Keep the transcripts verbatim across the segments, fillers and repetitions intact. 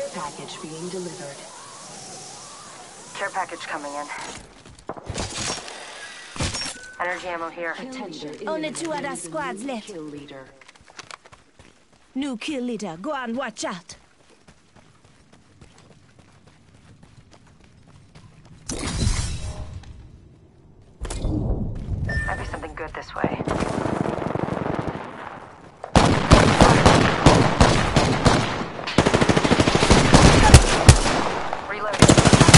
package being delivered. Care package coming in. Energy ammo here. Attention. Only two other squads left. Kill leader. New kill leader. Go on, watch out. Might be something good this way. Reloading.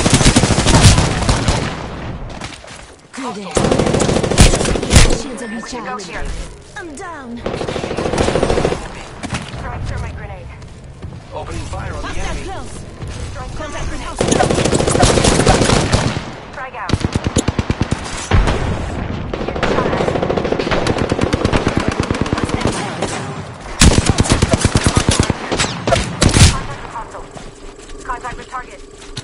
Good. Shields are Go recharged. here. I'm down. Throwing thermite grenade. Opening fire on the Hostile enemy. close. Throwing Contact thermite with grenade. hostile. Frag out. Contact with hostile. Contact with target.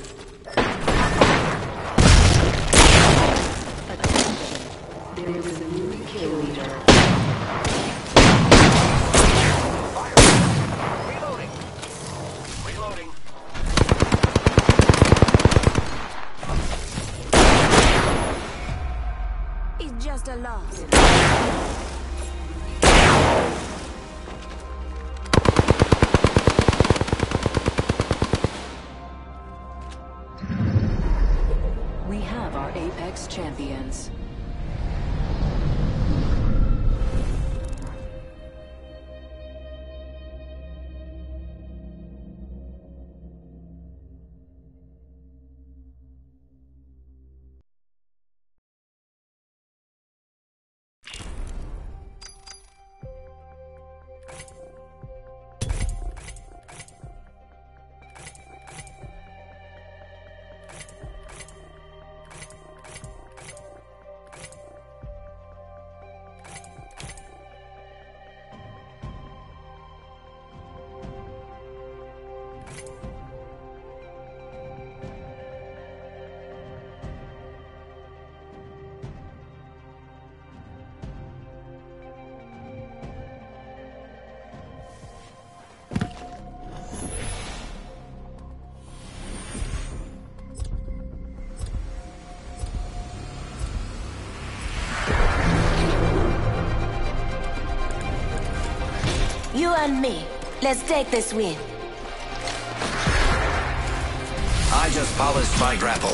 There is a new kill leader. Reloading. Reloading. It's just a loss. We have our Apex champions. You and me. Let's take this win. I just polished my grapple.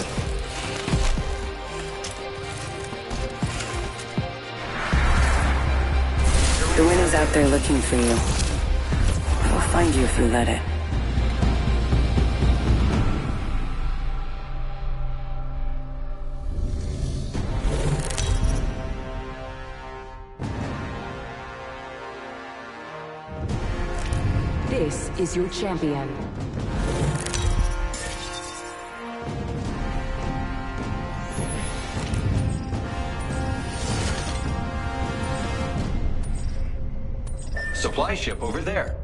The wind is out there looking for you. It will find you if you let it. This is your champion. Supply ship over there.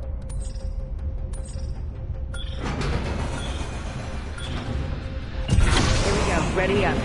Here we go. Ready up.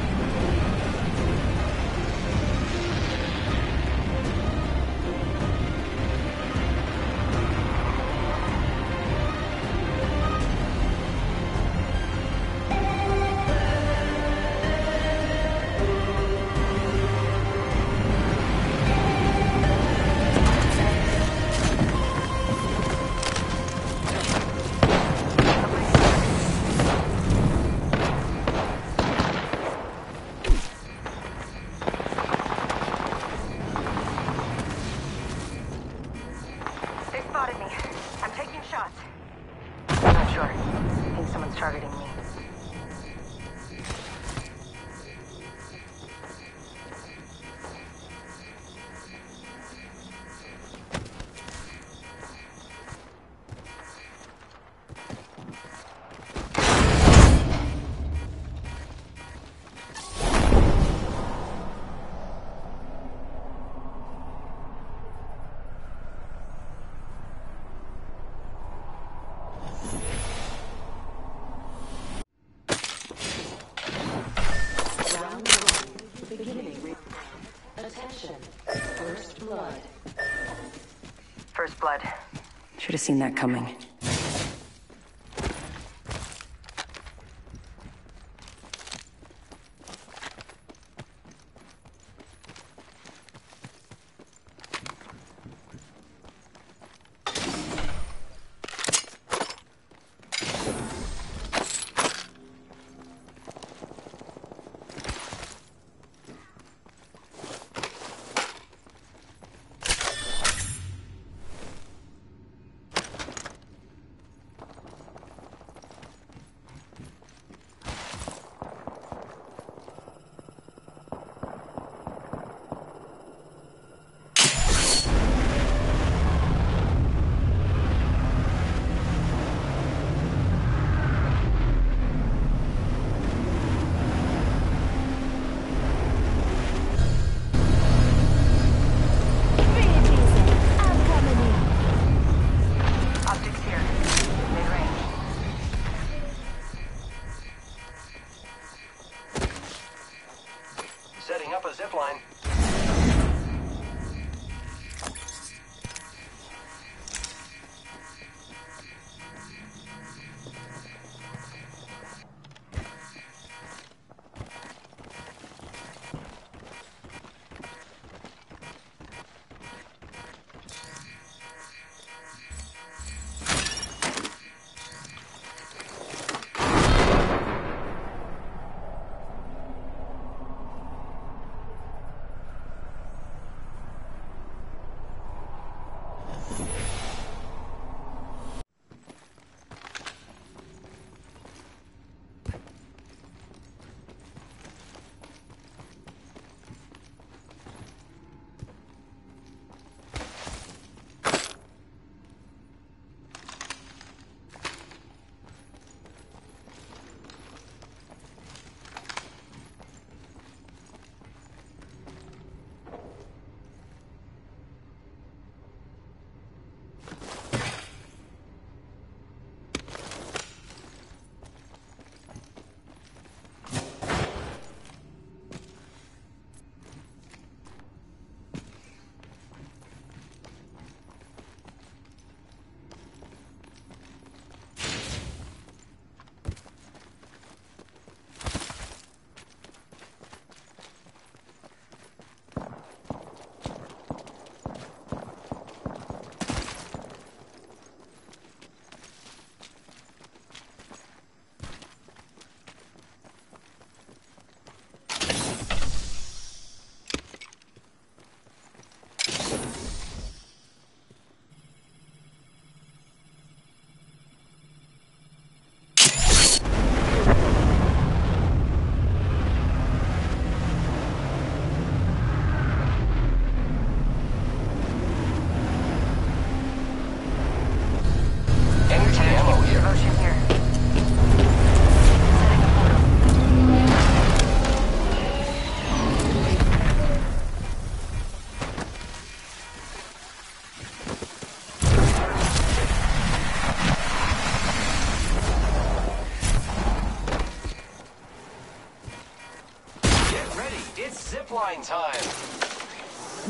They spotted me. I'm taking shots. I'm not sure. I think someone's targeting me. First blood. Should have seen that coming.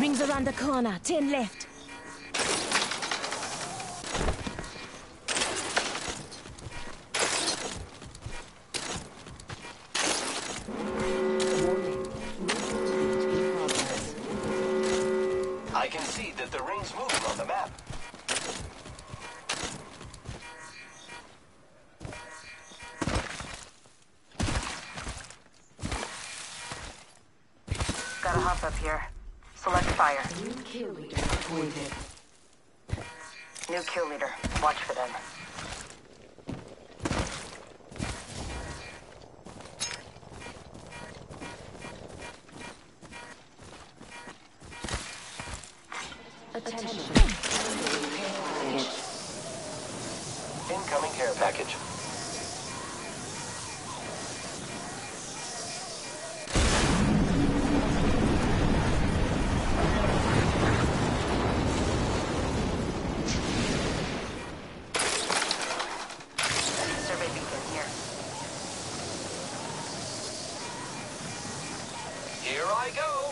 Rings around the corner. Ten left. I can see that the ring's moving on the map. Gotta hop up here. Select fire. New kill leader appointed. New kill leader. Watch for them. Attention. Incoming care package. Survey beacon here. Here I go.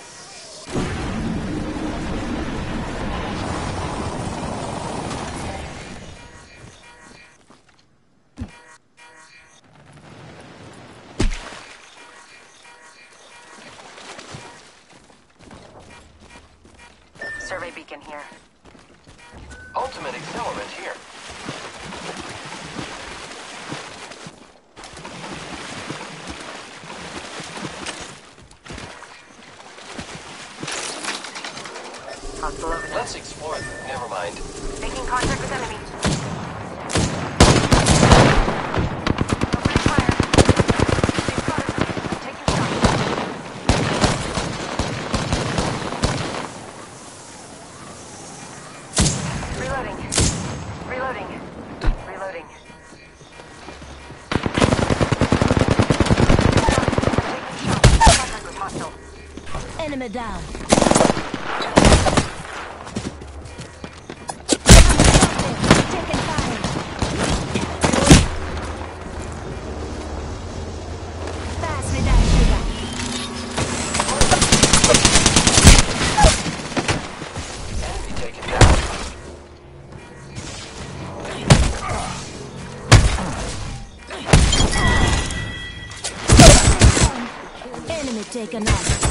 Survey beacon here. Ultimate accelerant here. Hostile over there. Let's explore. Never mind. Making contact with enemy. Opening fire. They spotted me. I'm taking shots. Reloading. Reloading. Reloading. I'm taking shots. Contact with hostile. Enemy down. Taking fire. Pass me that sugar. Enemy taken down. Enemy taken out.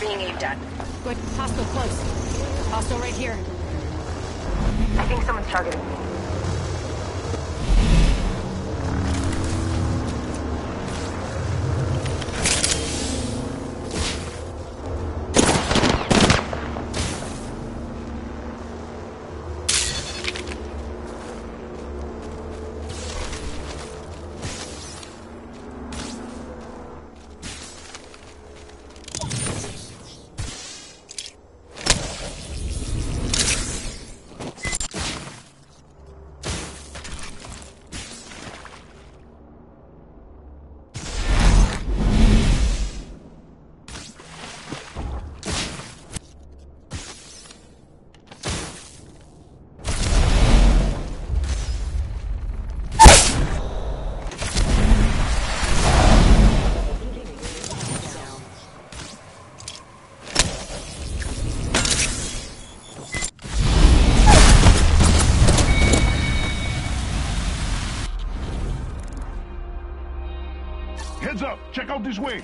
being aimed at. Good. Hostile close. Hostile right here. I think someone's targeting me. Heads up! Check out this way!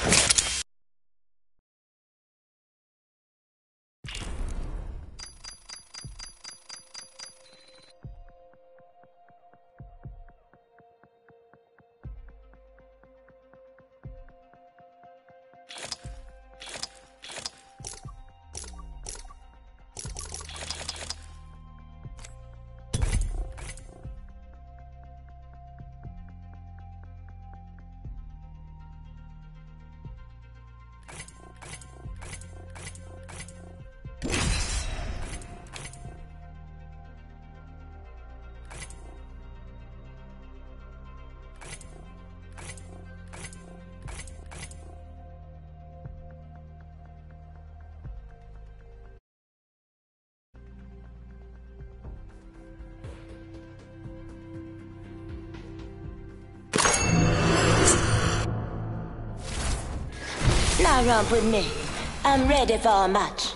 Now romp with me. I'm ready for a match.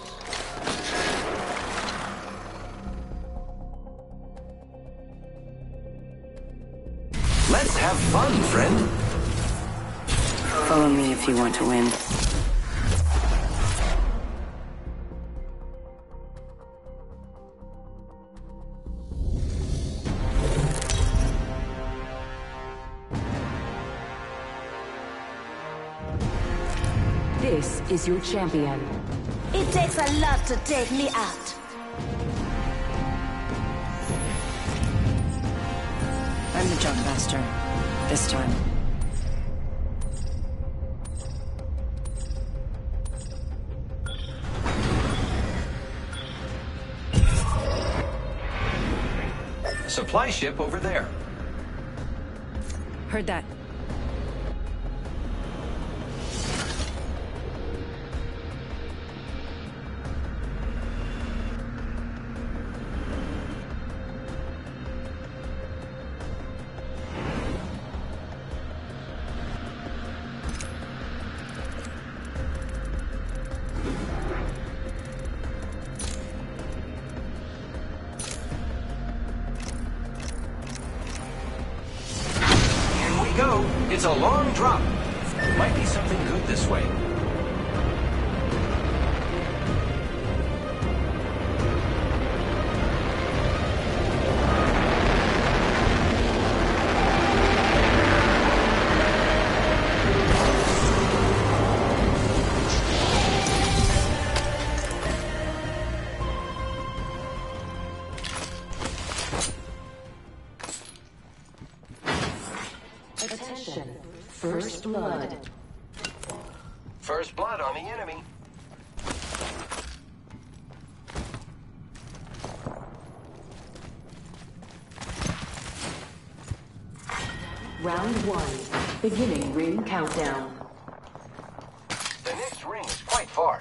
Let's have fun, friend. Follow me if you want to win. This is your champion. It takes a lot to take me out. I'm the jump master. This time. Supply ship over there. Heard that. Go. It's a long drop. Might be something good this way. Attention. First blood. First blood on the enemy. Round one. Beginning ring countdown. The next ring is quite far.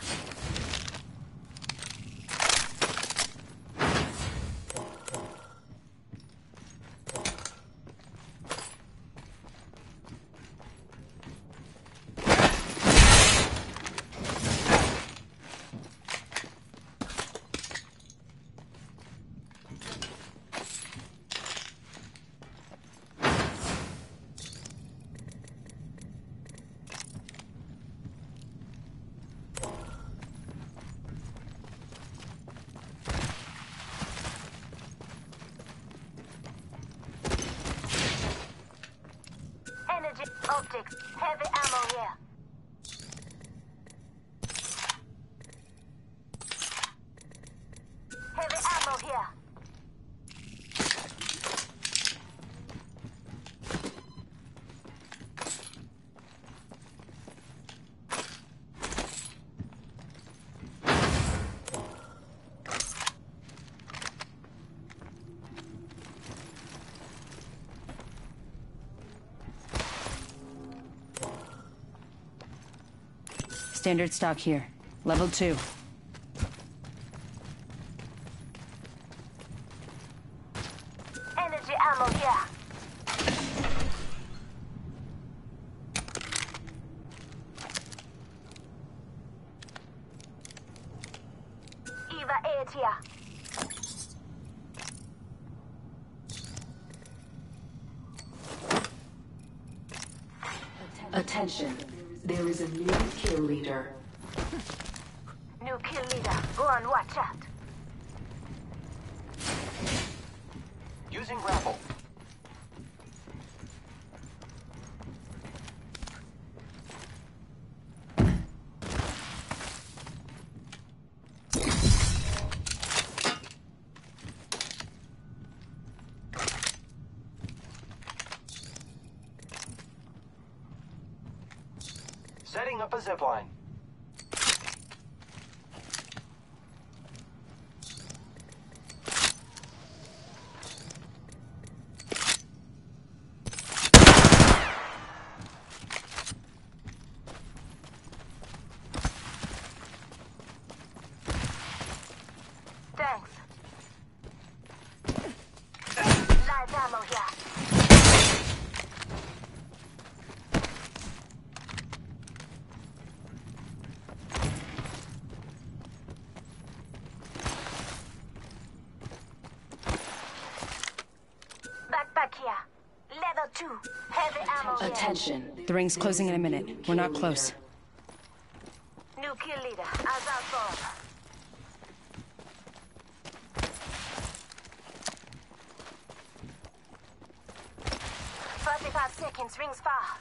Optics. Heavy ammo here. Heavy ammo here. Standard stock here. Level two. Energy ammo here. Eva eight here. Attention. There is a new kill leader. New kill leader. Go on, watch out. Using grapple. Setting up a zipline. Thanks. Live ammo here. Backpack here. Level two. Heavy ammo here. Attention. The ring's closing in a minute. We're not close. New kill leader. Eyes out for him. Forty-five seconds. Rings far.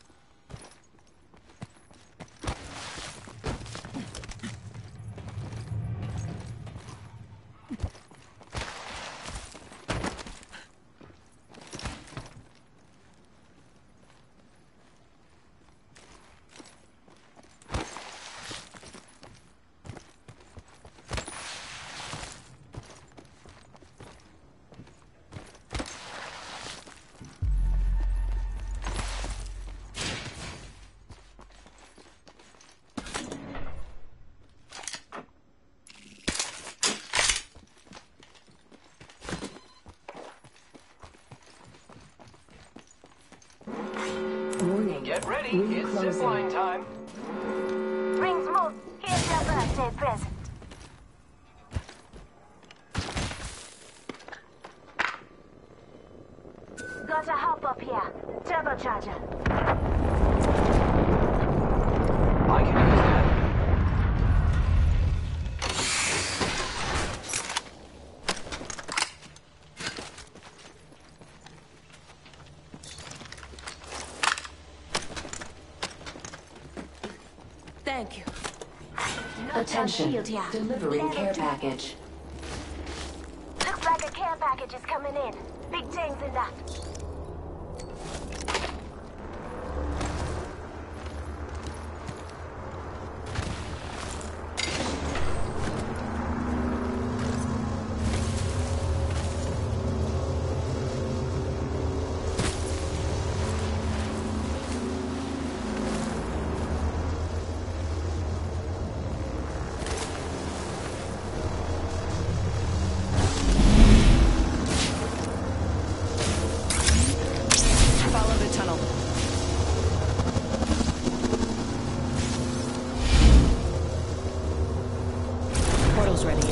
Warning. Get ready, Ring it's closing. zipline time. Rings move. Here's your birthday present. Got a hop up here. Turbocharger. I can use that. Thank you. Attention. Shield here. Delivering Level care two. package. Looks like a care package is coming in. Big things in that. Follow the tunnel. Portal's ready.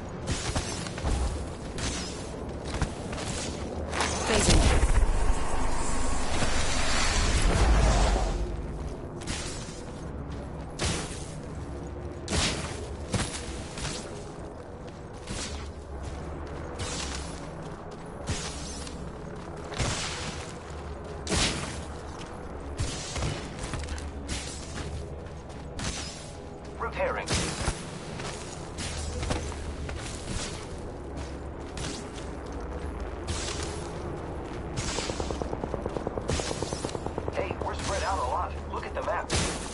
Phasing. Hey, we're spread out a lot. Look at the map.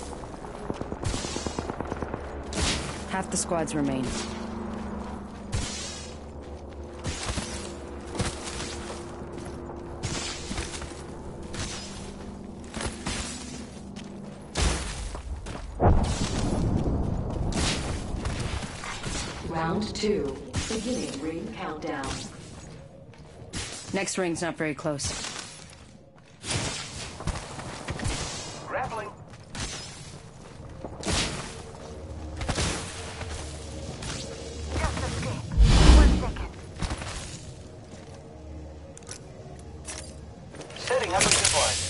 Half the squads remain. Round two. Beginning ring countdown. Next ring's not very close. Grappling. Just escape. One second. Setting up a zipline.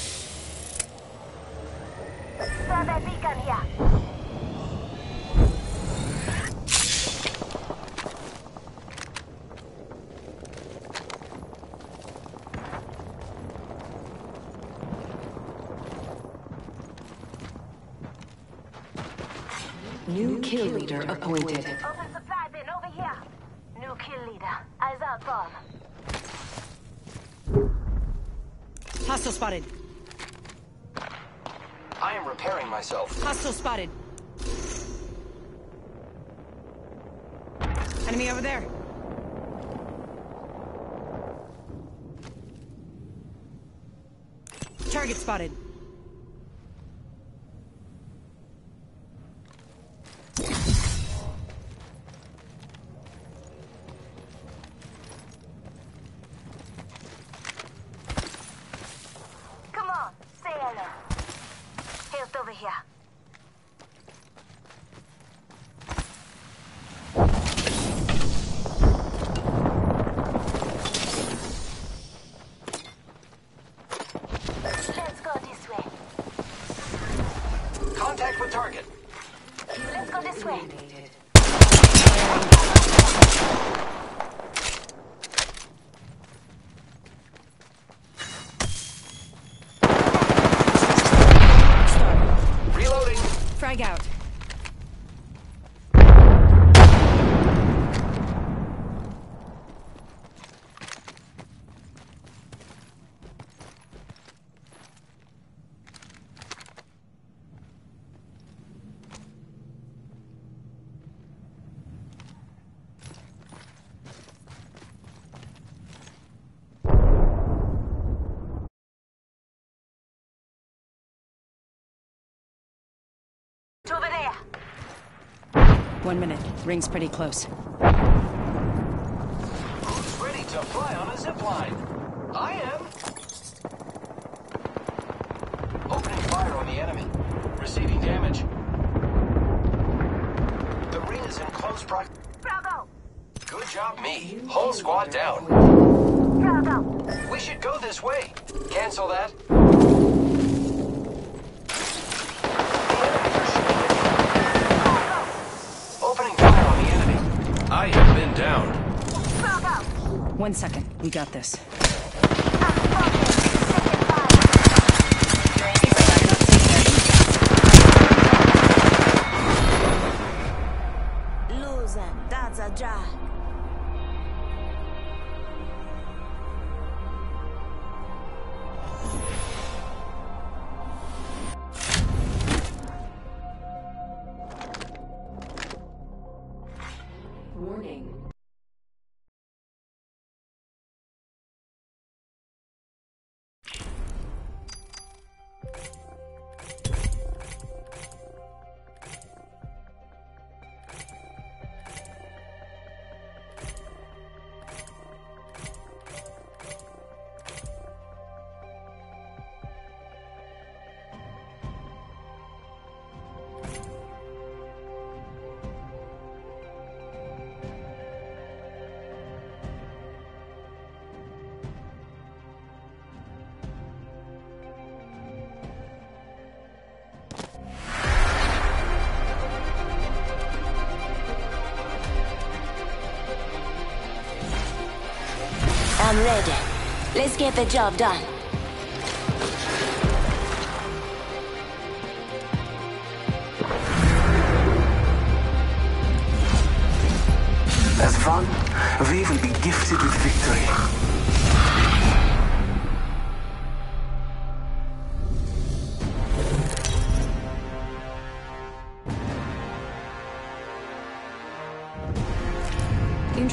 Survey beacon here. New kill leader appointed. Open supply bin over here. New kill leader. Eyes out, bomb. Hostile spotted. I am repairing myself. Hostile spotted. Enemy over there. Target spotted. Come on, say hello. Here's over here. Let's go this way. Contact with target. Let's go this way. Reloading. Frag out. It's over there. One minute. Ring's pretty close. Who's ready to fly on a zipline? I am. Opening fire on the enemy. Receiving damage. The ring is in close proximity. Bravo. Good job, me. Whole squad down. Bravo. We should go this way. Cancel that. Opening fire on the enemy. I have been down. Bravo. One second. We got this. Losing, that's a drag. Warning. I'm ready. Let's get the job done. As one, we will be gifted with victory.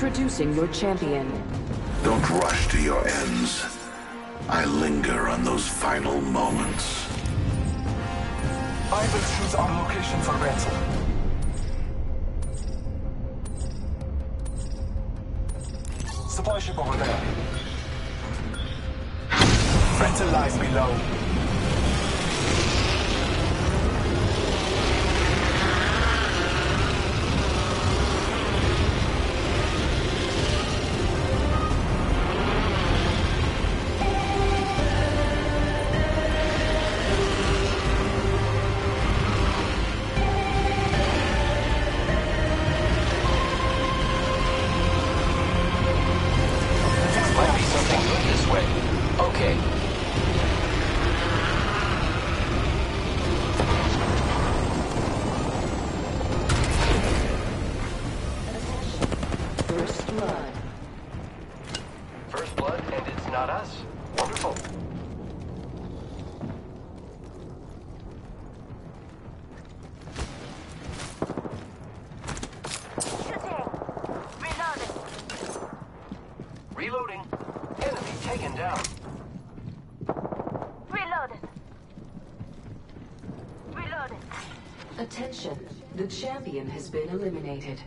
Introducing your champion. Don't rush to your ends. I linger on those final moments. I will choose our location for battle. Supply ship over there. Frontal lies below. Might be something good this way. Okay. First blood. First blood, and it's not us. Wonderful. Shooting! Reloading! Reloading. Enemy taken down. Reloading! Reloading! Attention. The champion has been eliminated.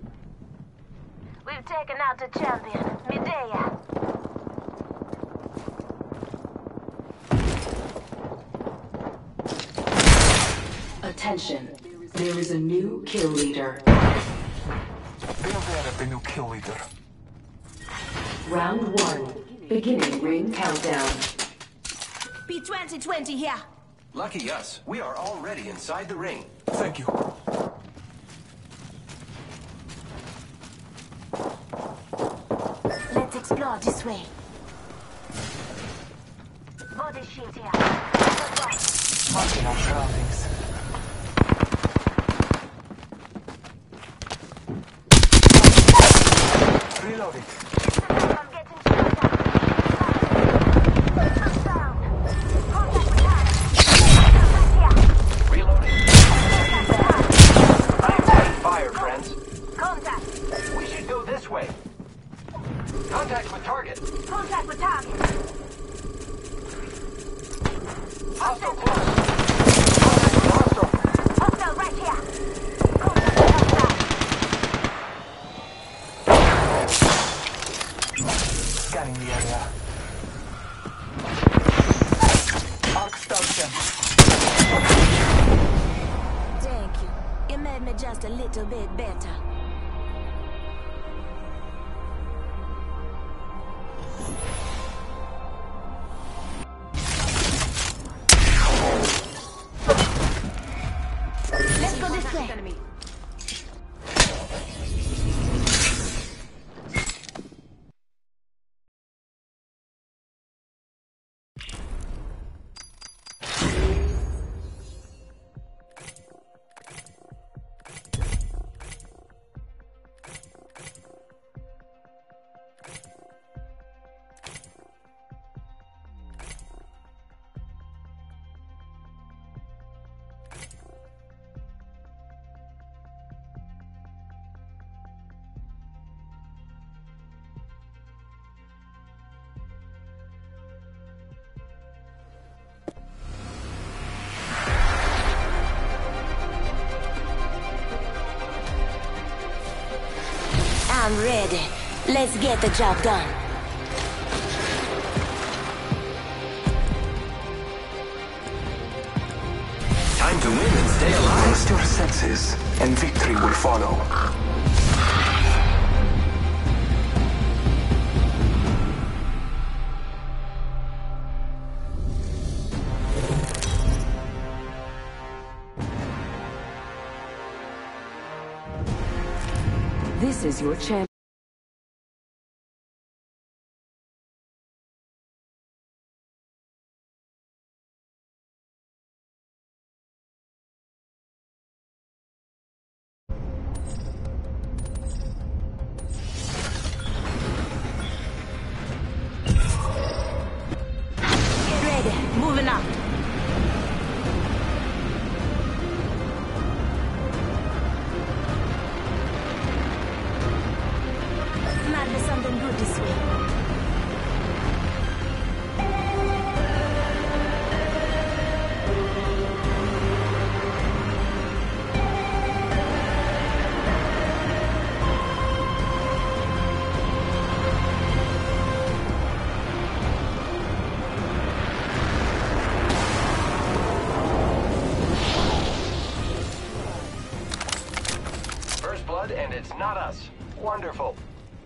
We've taken out the champion, Medea. Attention. There is a new kill leader. Be aware of the new kill leader. Round one. Beginning ring countdown. P twenty twenty here. Lucky us. We are already inside the ring. Thank you. Let's explore this way. Body shield here. Marking our surroundings. Reloading. I'm getting shot at. I'm down. Contact with target. Right here. Reloading. Contact with target. I'm taking fire, friends. Contact. We should go this way. Contact with target. Contact with target. Hostile close. Contact with hostile. Hostile right here. Contact with hostile. Scanning the area. Arc station. Thank you. You made me just a little bit better. Let's go this way. I'm ready. Let's get the job done. Time to win and stay alive. Test your senses, and victory will follow. This is your champion. Get ready. Moving up. it's not us. Wonderful.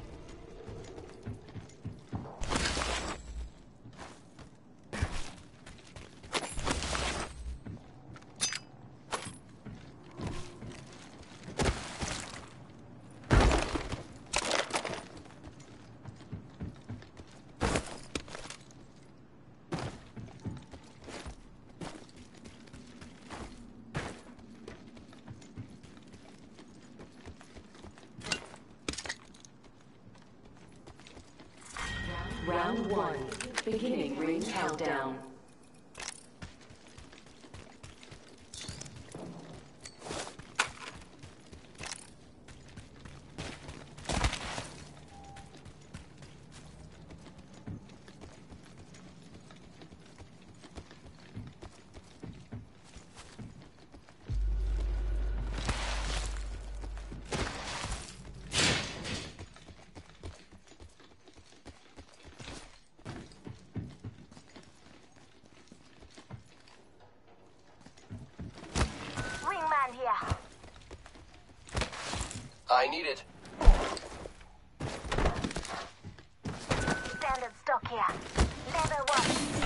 Round one. Beginning ring countdown. Here. I need it. Standard stock here. Level one.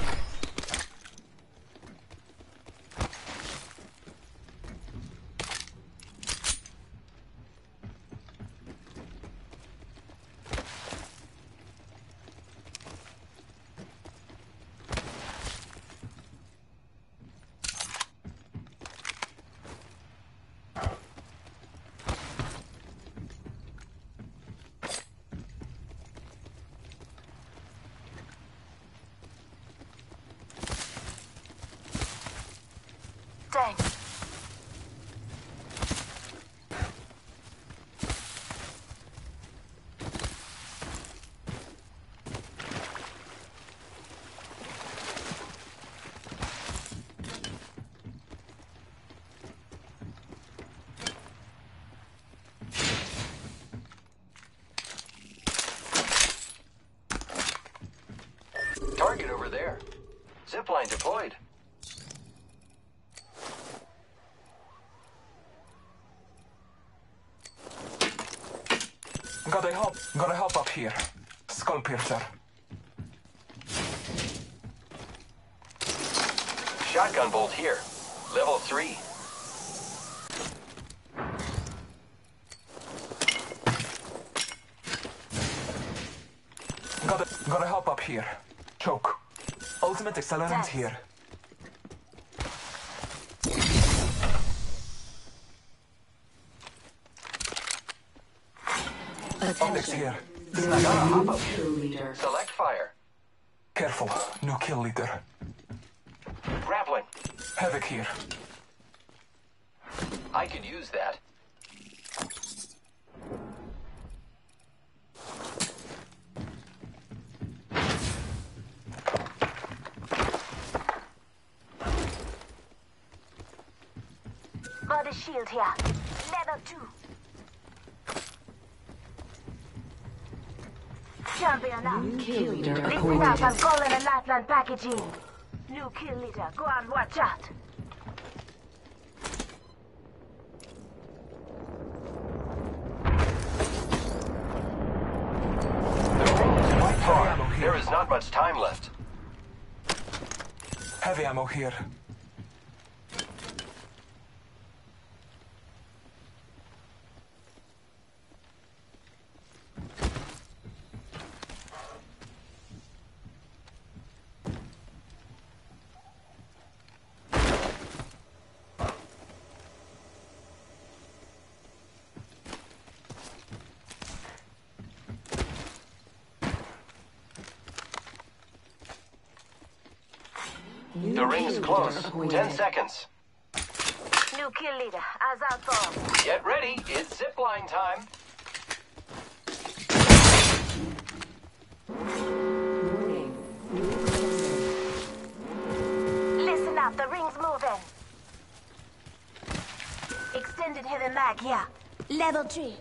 Thanks. Target over there. Zipline deployed. Gotta help. Gotta help up here. Skull piercer. Shotgun bolt here. Level three. Gotta gotta help up here. Choke. Ultimate accelerant Thanks. here. Optics Attention. here. There Snag is on a a hop new up. kill leader. Select fire. Careful. New kill leader. Grappling. Havoc here. I could use that. Body shield here. Level two. Champion up. New kill leader Listen up, appointed. I'm calling a lifeline package in. New kill leader, go on, watch out. Far. There is not much time left. Heavy ammo here. The ring's close. Ten seconds. New kill leader, as outbound. Get ready. It's zipline time. Warning. Listen up, the ring's moving. Extended heavy mag here. Level three.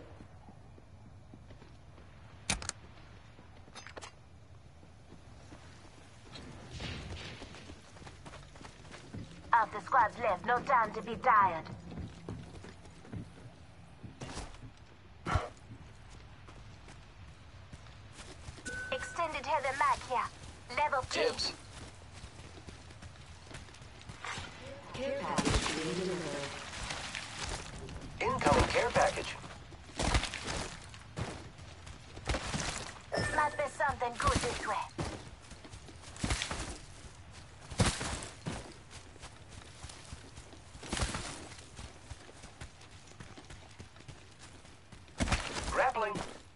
Of the squads left, no time to be tired. here. Level two. Tips. Care package being delivered. Incoming care package. Must be something good this way. Grappling.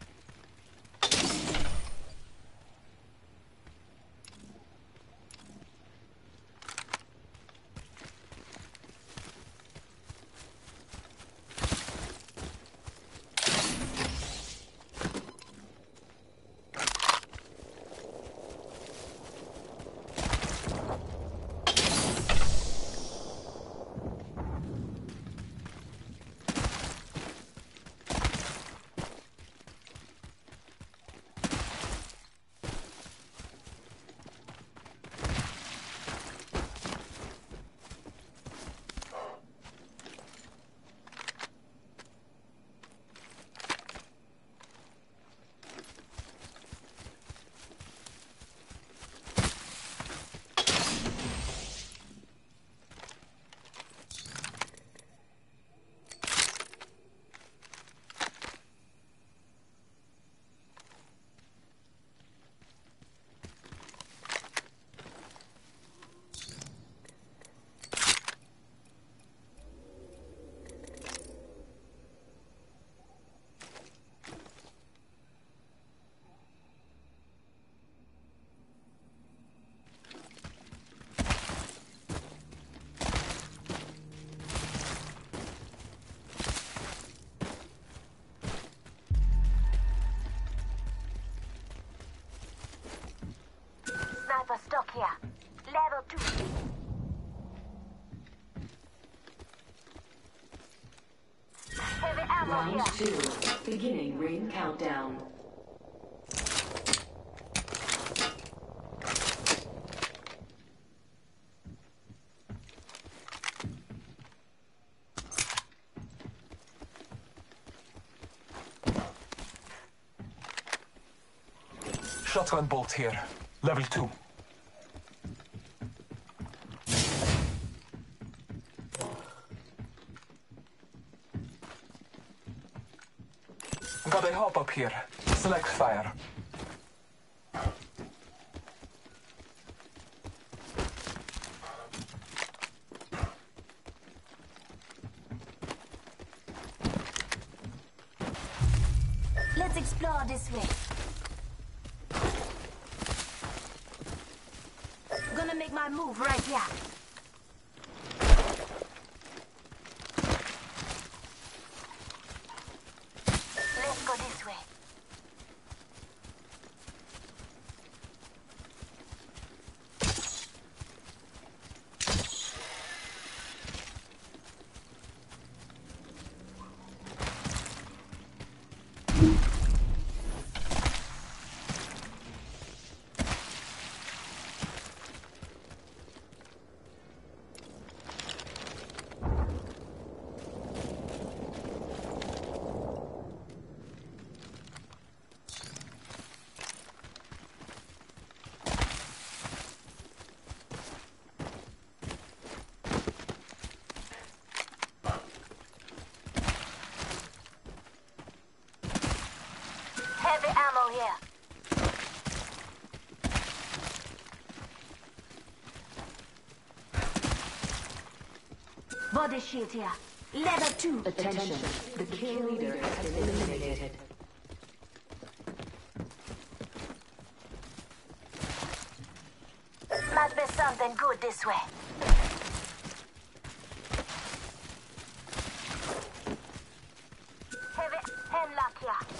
Sniper stock here. Level two. Heavy ammo Round here. two. Beginning ring countdown. Shotgun bolt here. Level two. Got a hop up here. Select fire. Let's explore this way. Gonna make my move right here. Let's go this way. Heavy ammo here. Body shield here. Level two. Attention. The kill leader has been eliminated. Must be something good this way. Heavy hemlock here.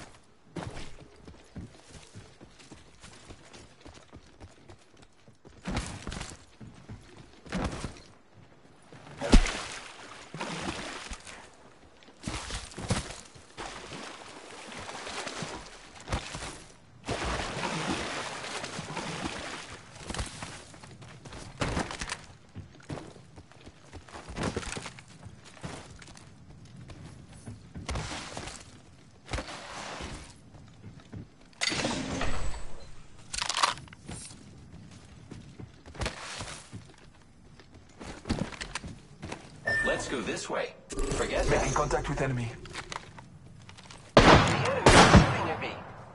Let's go this way. Forget Making that. contact with enemy. The enemy is shooting at me.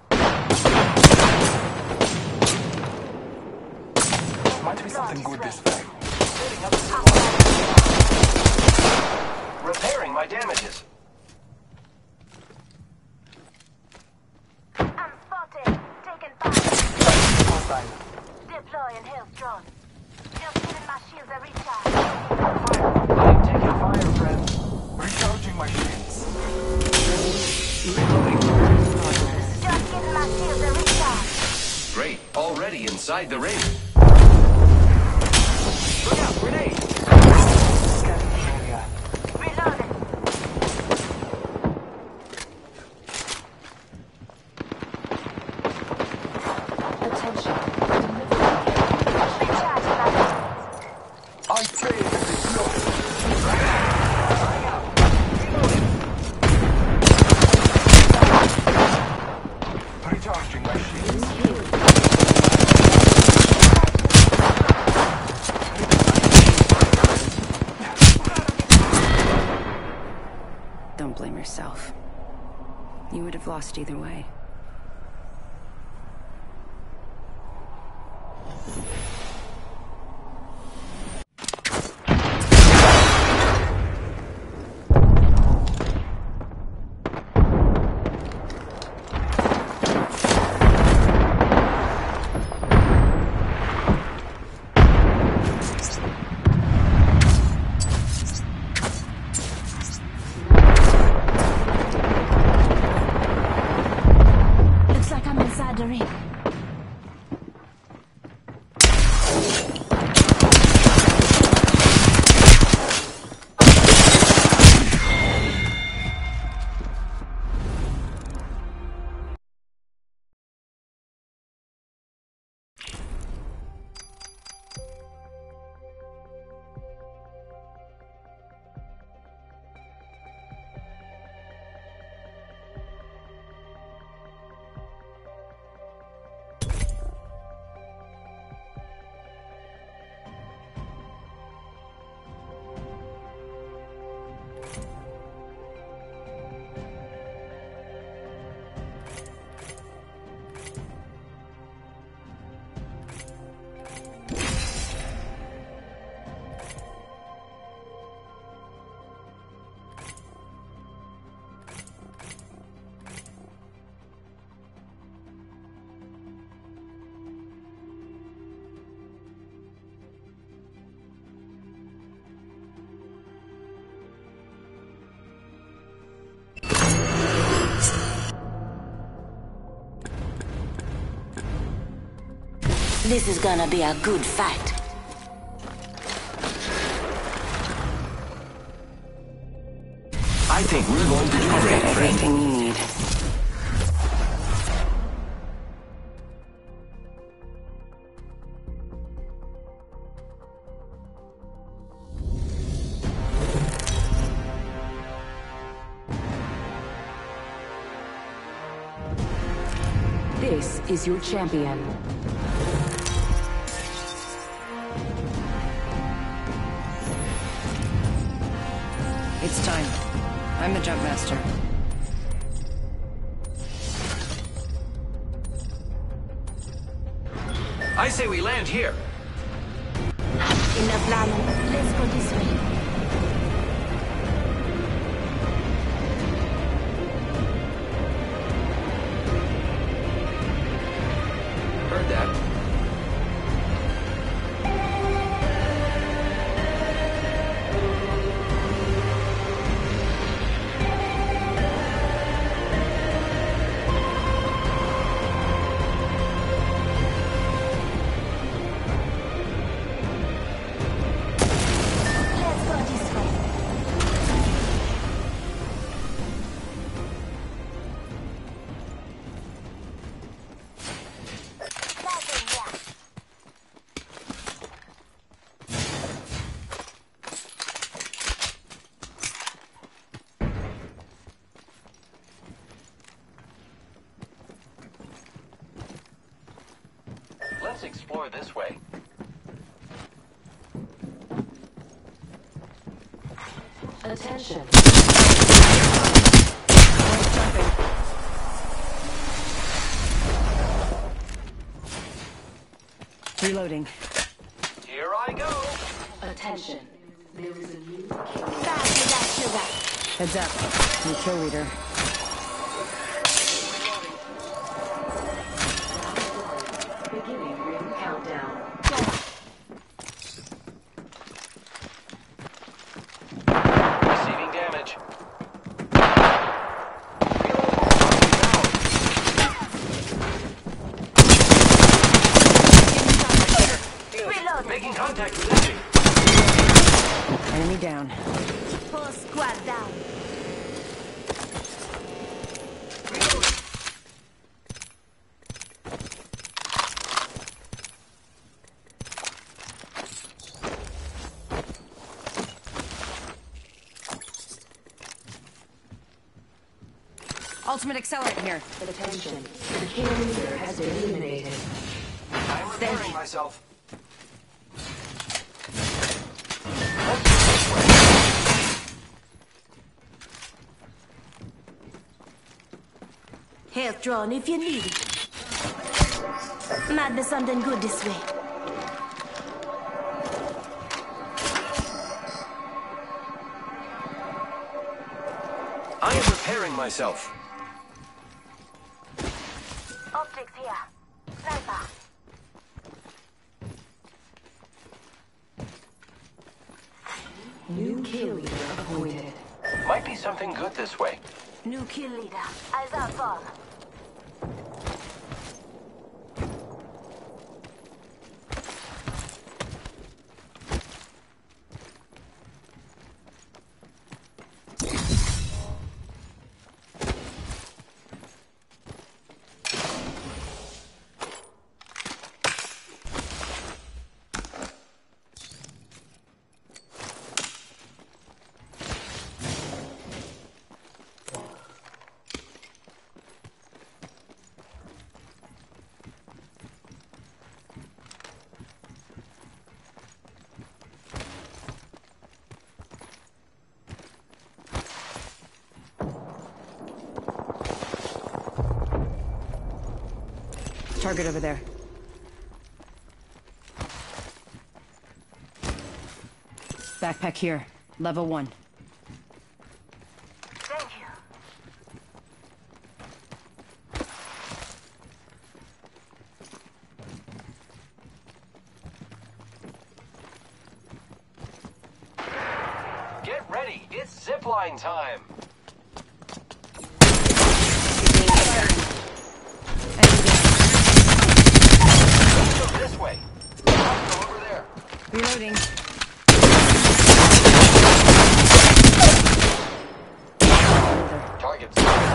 Might be something good this way. Setting up a repairing my damages. I'm spotted. Taking fire. Hostile. Deploying health drone. Just giving my shields a recharge. I'm taking fire, friend. Recharging my shields. Just giving my shields a recharge. Great. Already inside the ring. Look out, grenade! Scanning the area. Reloading. Attention. Recharging my shields. I failed to deploy. Recharging my shields. Don't blame yourself. You would have lost either way. Looks like I'm inside the ring. This is gonna be a good fight. I think we're going to do I've great, got friend. everything you need. This is your champion. It's time. I'm the jump master. I say we land here. Enough landing. Let's go this way. Heard that. Let's go this way. Landing, yeah. Let's explore this way. Attention. Reloading. Here I go. Attention. There is a new kill. Faster, that sugar. Heads up. New kill leader. Beginning ring countdown. Receiving damage. Reloading. Making contact with enemy. Enemy down. Full squad down. Ultimate accelerant here. Attention. The kill leader has been eliminated. I'm repairing myself. Health drone if you need it. Might be something good this way. I am repairing myself. Optics here. Sniper. New kill leader appointed. Might be something good this way. New kill leader. Eyes up, bomb. Target over there. Backpack here. Level one. Thank you. Get ready. It's zipline time. Go this way. Go over there. Reloading. Targets.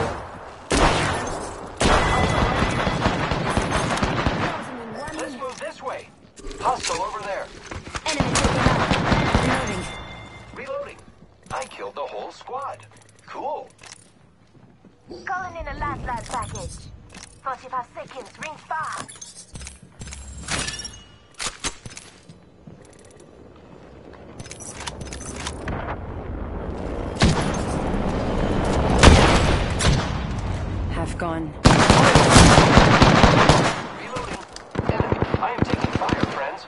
Let's move this way. Hostile over there. Enemy taken out. Reloading. Reloading. I killed the whole squad. Cool. Calling in a last life package. forty-five seconds. Ring far. Half gone. Reloading. Enemy. I am taking fire, friends.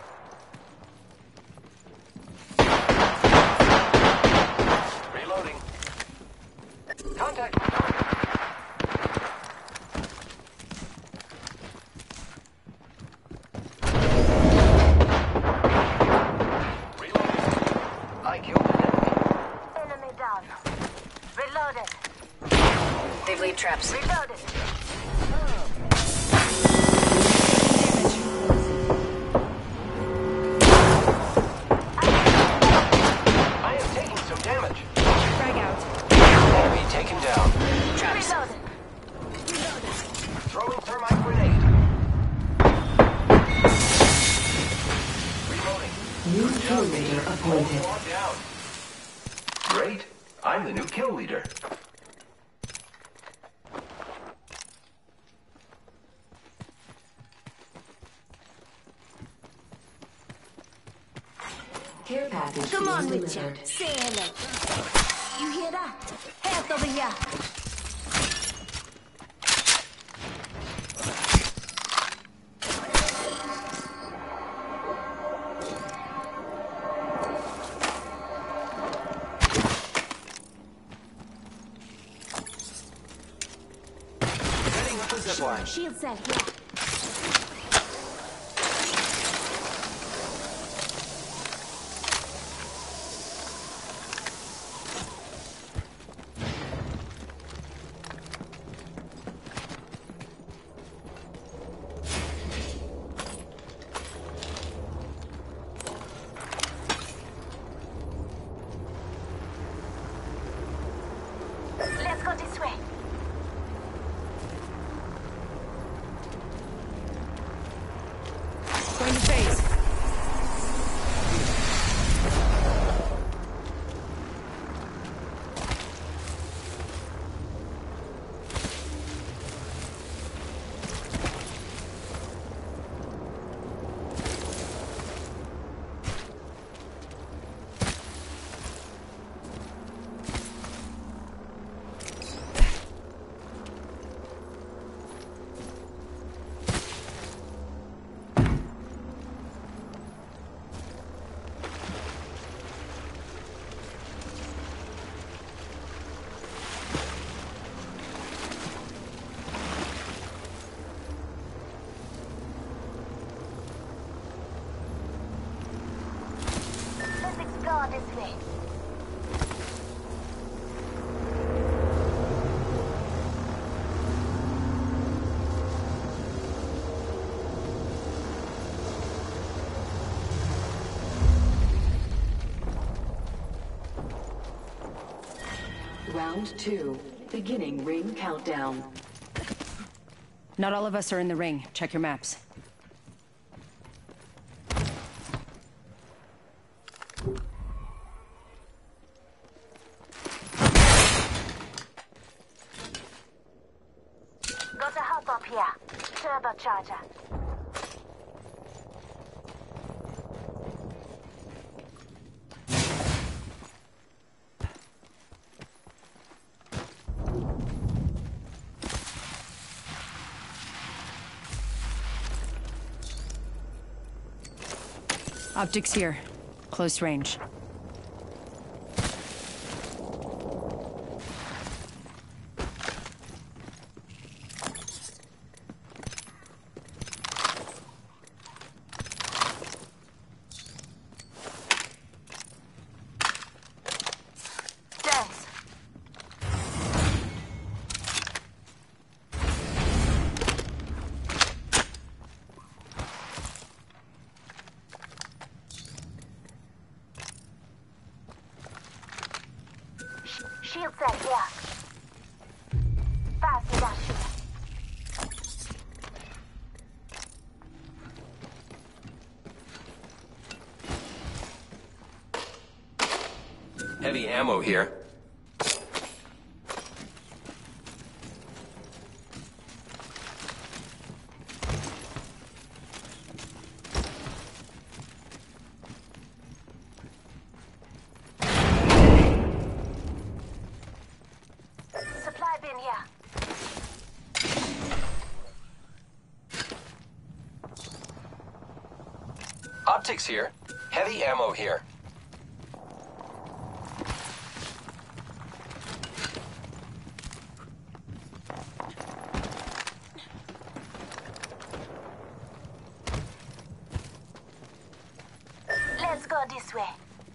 Reloading. Contact with target. Reloading. I killed an enemy. Enemy down. Reloaded. They've laid traps. Reloaded. I am taking some damage. Frag out. Enemy taken down. Reloaded. Throwing thermite grenade. Reloading. New kill leader appointed. Squad down. Great. I'm the new kill leader. Care package package Come on, being Richard. delivered. Say hello. You hear that? Health over here. Setting up a zipline. Shield cell here. Let's go this way. Going to phase. Let's explore this way. Round two. Beginning ring countdown. Not all of us are in the ring. Check your maps. Got a hop up here. Turbocharger. Optics here. Close range. Thanks. Shield set here. Fast with that shield. Heavy ammo here. Supply bin here. Optics here. Heavy ammo here. Let's go this way.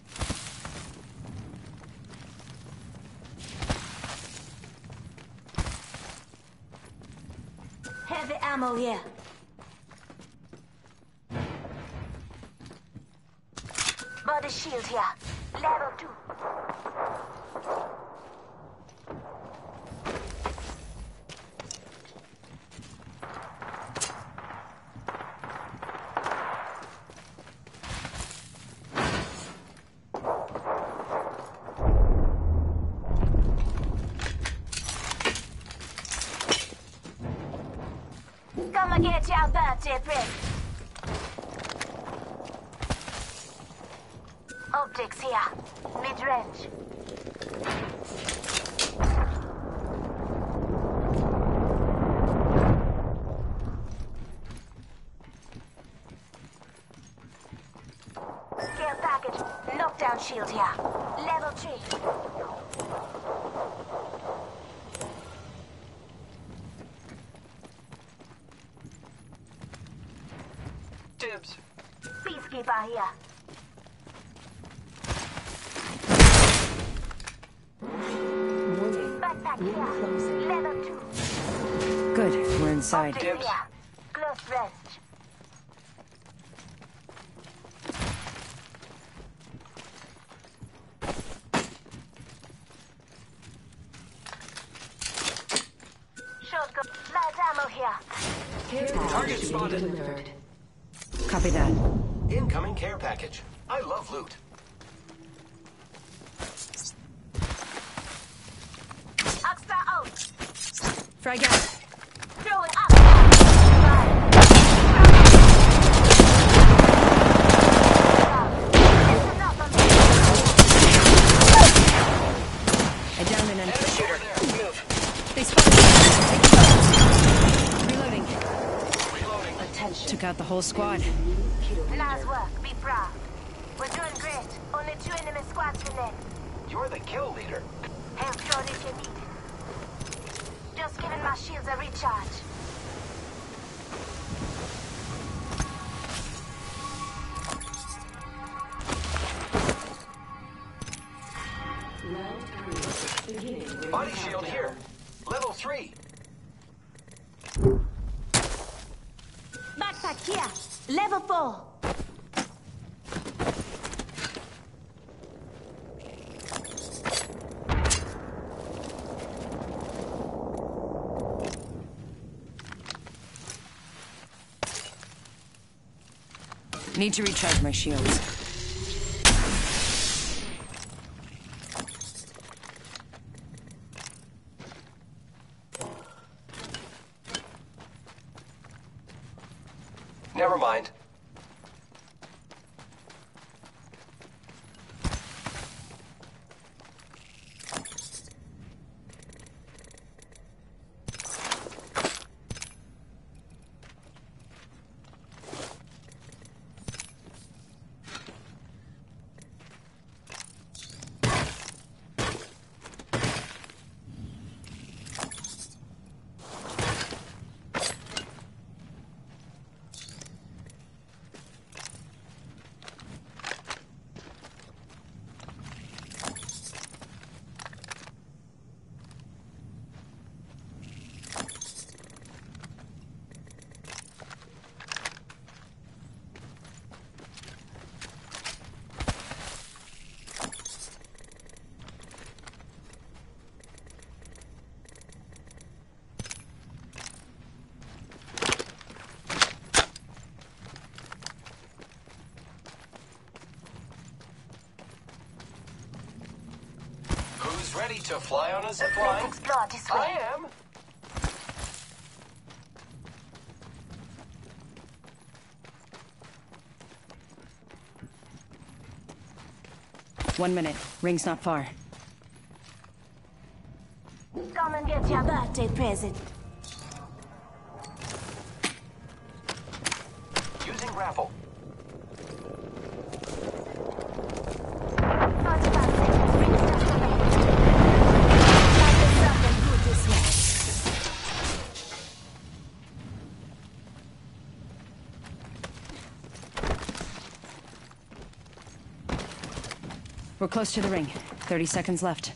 Heavy ammo here. Body shield here. Level two. Come and get your birthday present. Oh, Optics here. Mid-range. Care package. Knockdown shield here. Level three. Dibs. Peacekeeper here. Backpack here. Level two. Good, we're inside. Optics here. Close range. Shotgun. Light ammo here. Care package Target being spotted. delivered. Copy that. Incoming care package. I love loot. Oxstar out. Frag out. Throw it up. Fire. Listen up on me. I downed an enemy. Shooter there. Move. They spotted me. Reloading. Reloading. Attention. Took out the whole squad. Nice work. Be proud. We're doing great. Only two enemy squads remain. You're the kill leader. Help thrown if you need. Just giving my shields a recharge. Round three. Beginning ring Body countdown. shield here. Level three. Backpack here. Level four. Need to recharge my shields. Never mind. Who's ready to fly on a zip line? Let's explore this way. I am. One minute. Ring's not far. Come and get your birthday present. Using grapple. forty-five seconds. Ring stuff away. Find yourself and good this way. We're close to the ring. Thirty seconds left.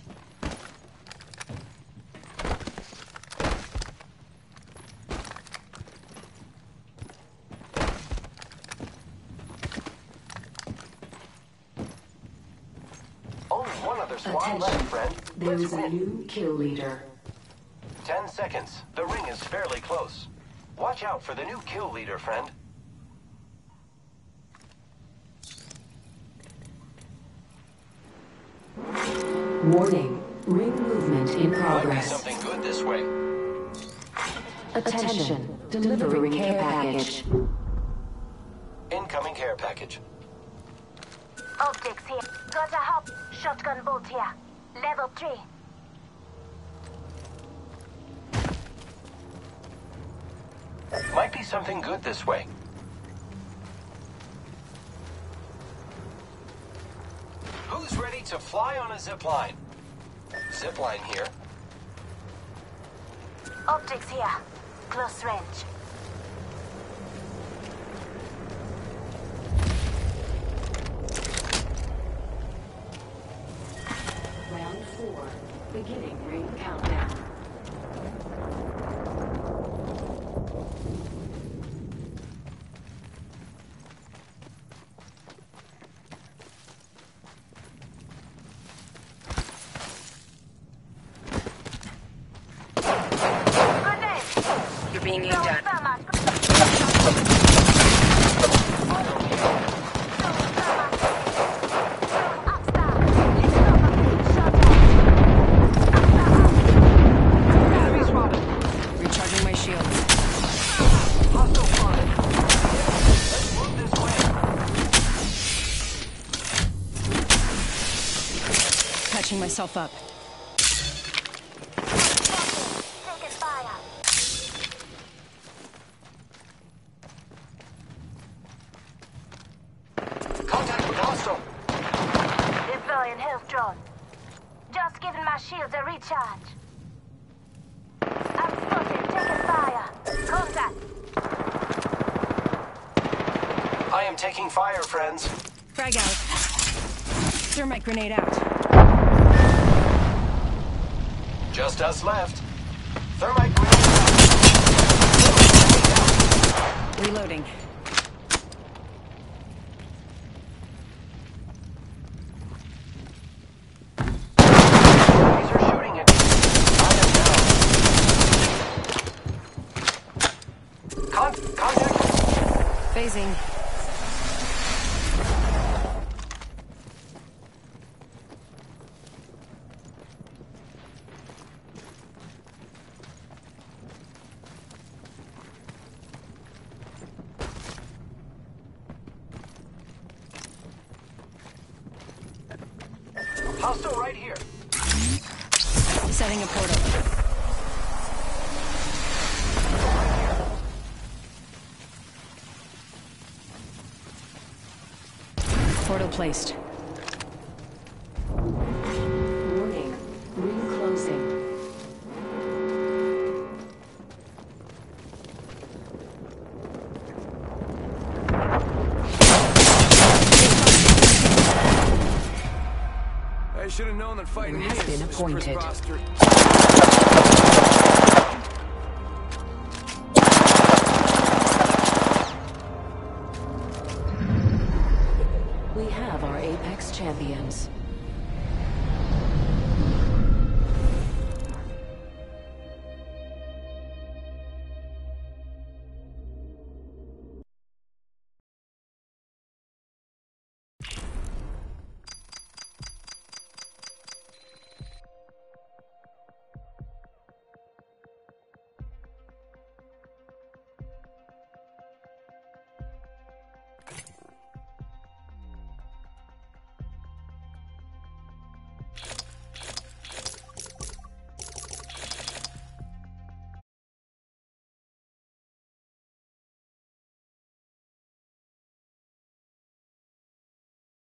Only one other squad left, Attention. friend. There Let's is a win. new kill leader. Ten seconds. The ring is fairly close. Watch out for the new kill leader, friend. Warning. Ring movement in Might be progress. something good this way. Attention. Delivering care package. Incoming care package. Optics here. Got a hop. Shotgun bolt here. Level three. Might be something good this way. Who's ready to fly on a zipline? Zipline here. Optics here. Close range. Round four. Beginning ring countdown. You're being aimed at. Recharging my shields. Patching myself up. Taking fire. Contact with hostile. Deploying health drone. Just giving my shields a recharge. I'm spotted. Taking fire. Contact. I am taking fire, friends. Frag out. Thermite grenade out. Just us left. Thermite grenade out. Reloading. Enemies are shooting at me. I am down. Con contact. Phasing. Hostile right here. Setting a portal. Portal placed. Warning. Ring closing. I should have known that fighting me Has been is appointed. preposterous. We have our Apex champions.